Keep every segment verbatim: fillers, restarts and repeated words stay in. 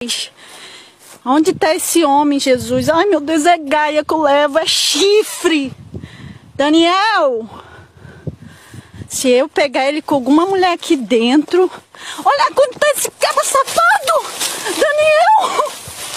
Onde está esse homem, Jesus? Ai, meu Deus, é gaia que eu levo, é chifre. Daniel, se eu pegar ele com alguma mulher aqui dentro... Olha quanto tá esse cabo safado! Daniel!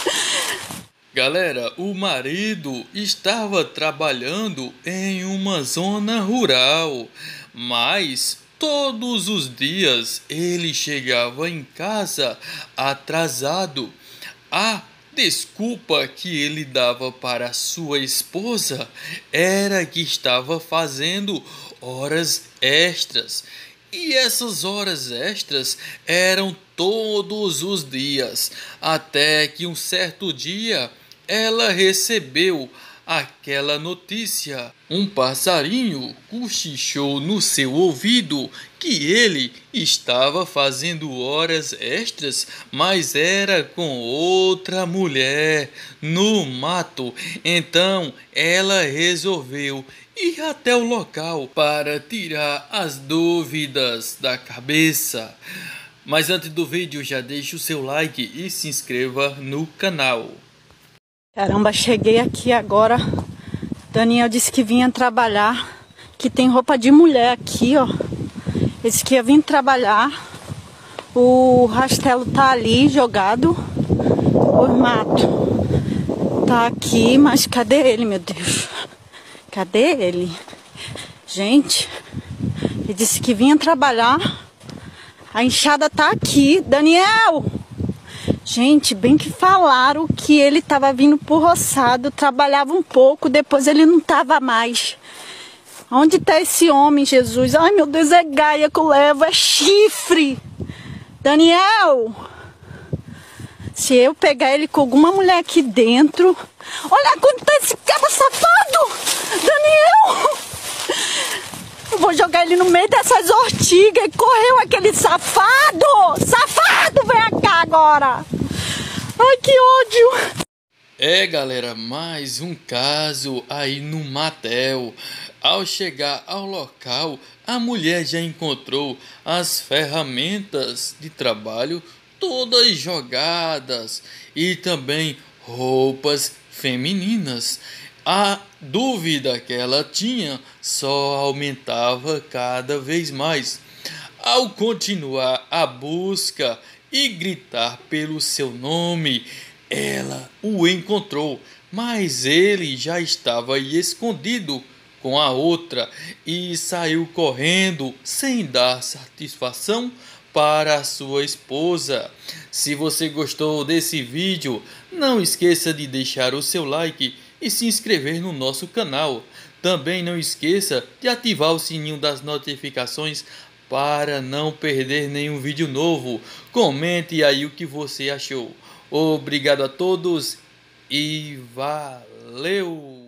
Galera, o marido estava trabalhando em uma zona rural, mas todos os dias ele chegava em casa atrasado. A desculpa que ele dava para sua esposa era que estava fazendo horas extras. E essas horas extras eram todos os dias, até que um certo dia ela recebeu aquela notícia. Um passarinho cochichou no seu ouvido que ele estava fazendo horas extras, mas era com outra mulher no mato. Então ela resolveu ir até o local para tirar as dúvidas da cabeça. Mas antes do vídeo, já deixe o seu like e se inscreva no canal. Caramba, cheguei aqui agora. Daniel disse que vinha trabalhar, que tem roupa de mulher aqui, ó. Disse que ia vir trabalhar. O rastelo tá ali jogado. O mato tá aqui, mas cadê ele, meu Deus? Cadê ele? Gente, ele disse que vinha trabalhar. A enxada tá aqui. Daniel! Gente, bem que falaram que ele tava vindo pro roçado, trabalhava um pouco, depois ele não tava mais. Onde tá esse homem, Jesus? Ai, meu Deus, é gaia que eu levo, é chifre. Daniel! Se eu pegar ele com alguma mulher aqui dentro... Olha quanto tá esse cabo safado! Daniel! Eu vou jogar ele no meio dessas ortigas. E correu aquele safado! Safado, vem cá agora! Ai, que ódio! É, galera, mais um caso aí no motel. Ao chegar ao local, a mulher já encontrou as ferramentas de trabalho todas jogadas e também roupas femininas. A dúvida que ela tinha só aumentava cada vez mais. Ao continuar a busca e gritar pelo seu nome, ela o encontrou, mas ele já estava aí escondido com a outra e saiu correndo sem dar satisfação para a sua esposa. Se você gostou desse vídeo, não esqueça de deixar o seu like e se inscrever no nosso canal. Também não esqueça de ativar o sininho das notificações para não perder nenhum vídeo novo. Comente aí o que você achou. Obrigado a todos e valeu!